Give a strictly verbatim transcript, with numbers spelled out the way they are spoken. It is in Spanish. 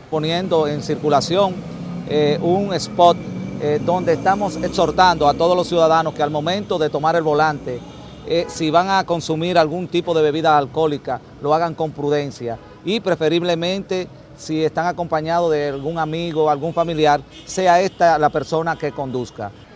poniendo en circulación eh, un spot eh, donde estamos exhortando a todos los ciudadanos que al momento de tomar el volante, eh, si van a consumir algún tipo de bebida alcohólica, lo hagan con prudencia y preferiblemente si están acompañados de algún amigo, algún familiar, sea esta la persona que conduzca.